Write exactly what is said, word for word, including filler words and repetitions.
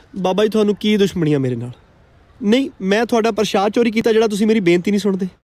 ਬਾਬਾ ਜੀ ਤੁਹਾਨੂੰ ਕੀ ਦੁਸ਼ਮਣੀ ਆ ਮੇਰੇ ਨਾਲ? ਨਹੀਂ, ਮੈਂ ਤੁਹਾਡਾ ਪ੍ਰਸ਼ਾਦ ਚੋਰੀ ਕੀਤਾ ਜਿਹੜਾ ਤੁਸੀਂ ਮੇਰੀ ਬੇਨਤੀ ਨਹੀਂ ਸੁਣਦੇ।